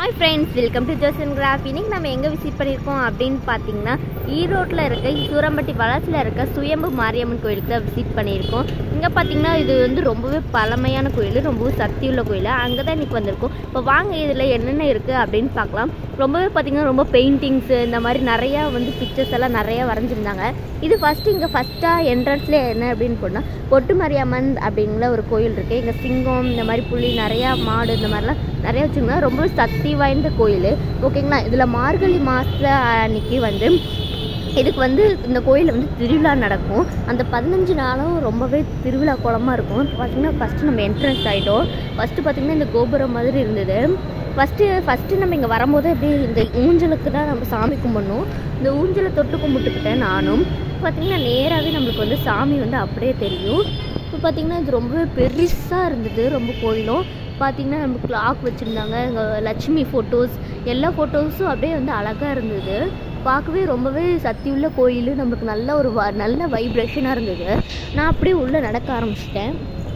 Hi friends, welcome to Josen Graph. இன்னைக்கு நம்ம எங்க விசிட் பண்ணிருக்கோம் அப்படினு பாத்தீங்கன்னா ஈரோட்ல இருக்க சூரம்பட்டி வளத்துல இருக்க சுயம்பு மாரியம்மன் கோயிலுக்கு தான் விசிட் பண்ணிருக்கோம். இங்க பாத்தீங்கன்னா இது வந்து ரொம்பவே பழமையான கோயில், ரொம்பவே சக்தியுள்ள கோயில். அங்க தான் இன்னைக்கு வந்திருக்கோம். இப்போ வாங்க இதுல என்னென்ன இருக்கு அப்படினு பார்க்கலாம். ரொம்பவே பாத்தீங்கன்னா ரொம்ப பெயிண்டிங்ஸ் இந்த மாதிரி நிறைய வந்து பிக்சர்ஸ் எல்லாம் நிறைய வரைஞ்சிருந்தாங்க. இது ஃபர்ஸ்டா என்ட்ரன்ஸ்ல என்ன அப்படின்னு போனா பொட்டு மரியாம்மன் அப்படிங்கிற ஒரு கோயில் இருக்கு. இங்க சிங்கம் இந்த மாதிரி புலி நிறைய மாடு இந்த மாதிரிலாம் நிறைய வச்சுருந்தா ரொம்ப சக்தி வாய்ந்த கோயில். ஓகேங்களா. இதில் மார்கழி மாதம் அன்னைக்கு வந்து இதுக்கு வந்து இந்த கோயிலில் வந்து திருவிழா நடக்கும். அந்த 15 நாளும் ரொம்பவே திருவிழா கோலமாக இருக்கும். பார்த்திங்கன்னா ஃபஸ்ட்டு நம்ம என்ட்ரன்ஸ் ஆகிட்டோம். ஃபஸ்ட்டு பார்த்திங்கன்னா இந்த கோபுரம் மாதிரி இருந்தது. ஃபஸ்ட்டு நம்ம இங்கே வரும்போது அப்படியே இந்த ஊஞ்சலுக்கு தான் நம்ம சாமி கும்பிடணும். இந்த ஊஞ்சலை தொட்டு கும்பிட்டுக்கிட்டேன் நானும். பார்த்திங்கன்னா நேராகவே நம்மளுக்கு வந்து சாமி வந்து அப்படியே தெரியும். இப்போ பார்த்திங்கன்னா இது ரொம்பவே பெருசாக இருந்தது. ரொம்ப கோயிலும் பார்த்திங்கன்னா நம்ம கிளாக் வச்சுருந்தாங்க. இங்கே லட்சுமி ஃபோட்டோஸ் எல்லா ஃபோட்டோஸும் அப்படியே வந்து அழகாக இருந்தது. பார்க்கவே ரொம்பவே சக்தியுள்ள கோயில். நம்மளுக்கு நல்ல ஒரு நல்ல வைப்ரேஷனாக இருந்தது. நான் அப்படியே உள்ளே நடக்க ஆரம்பிச்சிட்டேன்.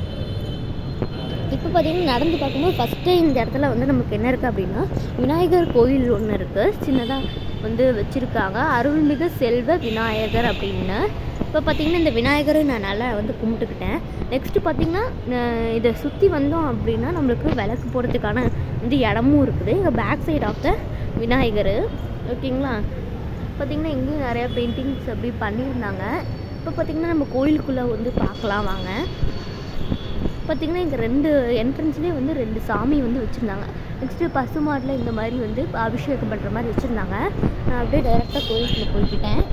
இப்போ பார்த்திங்கன்னா நடந்து பார்க்கும்போது ஃபஸ்ட்டு இந்த இடத்துல வந்து நமக்கு என்ன இருக்குது அப்படின்னா விநாயகர் கோயில் ஒன்று இருக்குது. சின்னதாக வந்து வச்சுருக்காங்க, அருள்மிகு செல்வ விநாயகர் அப்படின்னு. இப்போ பார்த்திங்கன்னா இந்த விநாயகரை நான் நல்லா வந்து கும்பிட்டுக்கிட்டேன். நெக்ஸ்ட்டு பார்த்திங்கன்னா இதை சுற்றி வந்தோம் அப்படின்னா நம்மளுக்கு விளக்கு போடுறதுக்கான வந்து இடமும் இருக்குது. இங்கே back side of the Vinayagar. ஓகேங்களா. பார்த்திங்கன்னா இங்கேயும் நிறையா பெயிண்டிங்ஸ் அப்படி பண்ணியிருந்தாங்க. இப்போ பார்த்திங்கன்னா நம்ம கோயிலுக்குள்ளே வந்து பார்க்கலாம் வாங்க. பார்த்திங்கன்னா இங்கே 2 என்ட்ரன்ஸ்லேயே வந்து 2 சாமி வந்து வச்சுருந்தாங்க. நெக்ஸ்ட்டு பசுமாட்டில் இந்த மாதிரி வந்து அபிஷேகம் பண்ணுற மாதிரி வச்சுருந்தாங்க. நான் அப்படியே டைரெக்டாக கோயிலுக்குள்ளே போய்க்கிட்டேன்.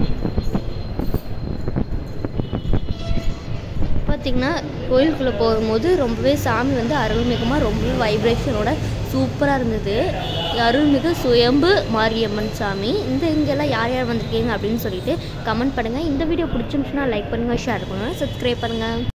பார்த்திங்கன்னா கோயிலுக்குள்ளே போகும்போது ரொம்பவே சாமி வந்து அருள்மிகமாக ரொம்பவே வைப்ரேஷனோட சூப்பராக இருந்தது. அருள்மிகு சுயம்பு மாரியம்மன் சாமி. இங்கெல்லாம் யார் யார் வந்திருக்கீங்க அப்படின்னு சொல்லிட்டு கமெண்ட் பண்ணுங்கள். இந்த வீடியோ பிடிச்சிருந்துச்சுன்னா லைக் பண்ணுங்கள், ஷேர் பண்ணுங்கள், சப்ஸ்கிரைப் பண்ணுங்கள்.